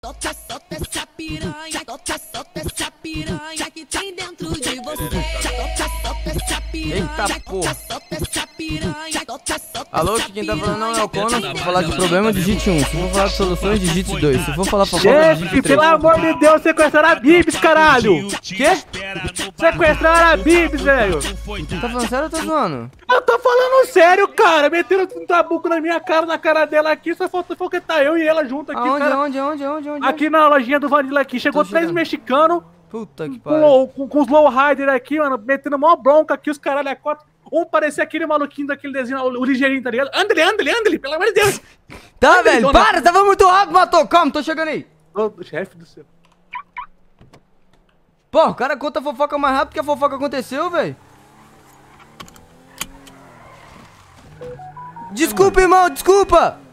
Solta essa piranha, solta essa piranha que tem dentro de você. Solta essa piranha, Eita porra. solta essa piranha, solta Alô, que quem tá falando não é o Conan. Se for falar de problema, digite 1. Se for falar de soluções, digite 2. Se for falar fofoca, Chefe, digite 3. pelo amor de Deus, sequestraram a Bibis, caralho! Quê? Sequestraram a Bibis, velho! Tá falando sério ou tá zoando? Eu tô falando sério, cara! Meteram um tabuco na minha cara, na cara dela aqui, só falta que tá eu e ela junto aqui, Aonde, cara. aonde? Aqui na lojinha do Vanilla aqui, chegou Tô 3 chegando. mexicanos Puta que pariu. com os low rider aqui, mano, metendo mó bronca aqui, os caralho a 4. Um parecia aquele maluquinho daquele desenho, o ligeirinho, tá ligado? Andele, pelo amor de Deus! Tá, Ai, velho, dona- para, tava muito rápido, matou. Calma, tô chegando aí. Ô, chefe do céu. Pô, o cara conta a fofoca mais rápido que a fofoca aconteceu, velho. Desculpa, irmão, desculpa.